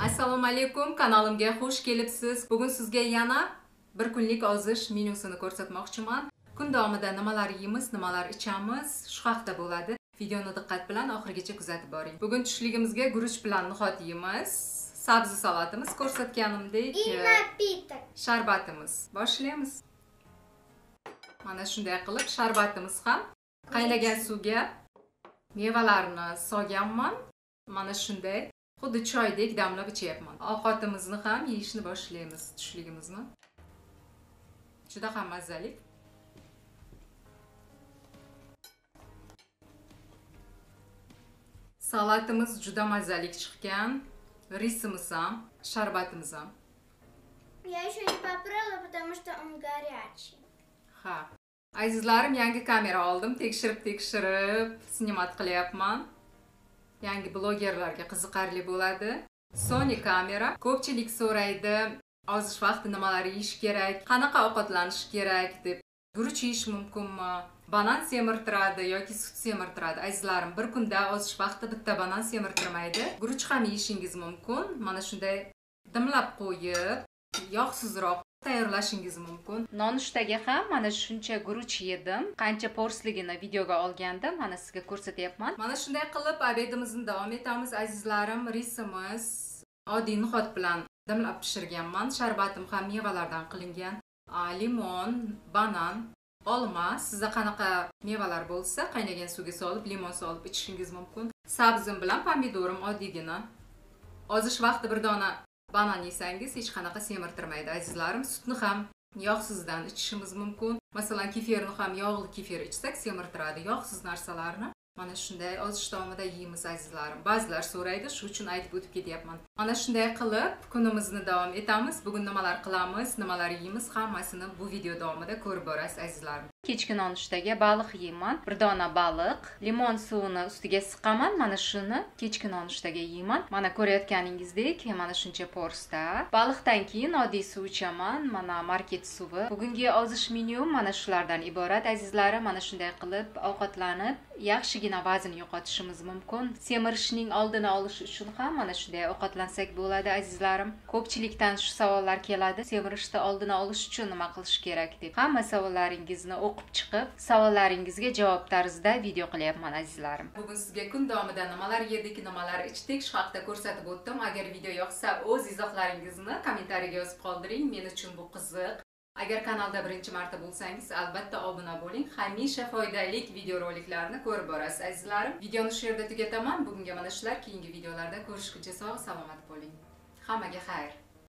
Assalomu alaykum, kanalimga xush kelibsiz. Bugun sizga yana bir kunlik ozish menyusini ko'rsatmoqchiman. Kun davomida nimalar yeymiz, nimalar ichamiz, shu haqda bo'ladi. Videoni diqqat bilan oxirigacha kuzatib boring. Bugun tushligimizga guruch bilan no'xat yeymiz. Sabzi salatimiz ko'rsatganimdek, sharbatimiz. Boshlaymiz. Mana shunday qilib sharbatimiz ham qaynagan suvga mevalarni solganman. Mana shunday xuddi choydek damlab ichyapman. Ovqatimizni ham yeyishni boshlaymiz, tushligimizni. Juda ham mazali. Salatimiz juda mazali chiqqan. Risimiz ham, sharbatimiz ham. Я еще не попробовала, потому что он горячий. Ha. Azizlarim, yangi kamera oldim. Tekshirib snimat qilyapman. Yangi blogerlarga qiziqarli bo'ladi. Sony kamera. Ko'pchilik so'raydi, ozish vaqti nimalar yeyish kerak, qanaqa ovqatlanish kerak deb. Guruch yeyish mumkinmi? Banan semirtiradi yoki sut semirtiradi. Azizlarim, bir kunda ozish vaqti bitta banan semirtirmaydi. Guruch ham yeyishingiz mumkin. Mana shunday dimlab qo'yib, yog'sizroq tayyorlashingiz mumkin. Nonushtaga ham mana shuncha guruch yedim. Qancha porsligini videoga olgandim, mana sizga ko'rsatyapman. Mana shunday qilib obedimizni davom etamiz azizlarim. Risimiz oddiy no'xat bilan dimlab pishirganman. Sharbatim ham mevalardan qilingan. Limon, banan, olma, sizda qanaqa mevalar bo'lsa, qaynagan suvga solib, limon solib ichishingiz mumkin. Sabzim bilan pomidorim oddiygina. Ozish vaqti bir dona banan yesangiz hech qanaqa semirtirmaydi azizlarim. Sutni ham yog'sizdan ichishimiz mumkin. Masalan, kefirni ham yog'li kefir ichsak semirtiradi. Yog'siz narsalarni mana shunday ozish davomida yeymiz azizlarim. Ba'zilar so'raydi, shu uchun aytib o'tib ketyapman. Mana shunday qilib kunimizni davom etamiz. Bugun nimalar qilamiz, nimalar yeymiz, hammasini bu video davomida ko'rib borasiz azizlarim. Kechki nonushtaga baliq yeyman. Bir dona baliq, limon suvini ustiga siqaman. Mana shuni kechki nonushtaga yeyman. Mana ko'rayotganingizdek, mana shuncha porsda. Baliqdan keyin oddiy suv ichaman. Mana market suvi. Bugungi ozish menyum mana shulardan iborat azizlarim. Mana shunday qilib ovqatlanib, yaxshigina vazn yo'qotishimiz mumkin. Semirishning oldini olish uchun ham mana shunday ovqatlansak bo'ladi azizlarim. Ko'pchilikdan shu savollar keladi. Semirishni oldini olish uchun nima qilish kerak deb. Hamma savollaringizni o'qib chiqib, savollaringizga javob tarzida video qilyapman azizlarim. Bugun sizga kun davomida nimalar yedik, nimalar ichdik, shu haqda ko'rsatib o'tdim. Agar video yoqsa, o'z izohlaringizni kommentariyaga yozib qoldiring. Men uchun bu qiziq. Agar kanalda birinchi marta bo'lsangiz, albatta obuna bo'ling. Hamisha foydali videoroliklarni ko'rib borasiz azizlarim. Videoni shu yerda tugataman. Bugunga mana shular. Keyingi videolarda ko'rishguncha sog' salomat bo'ling. Hammaga xayr.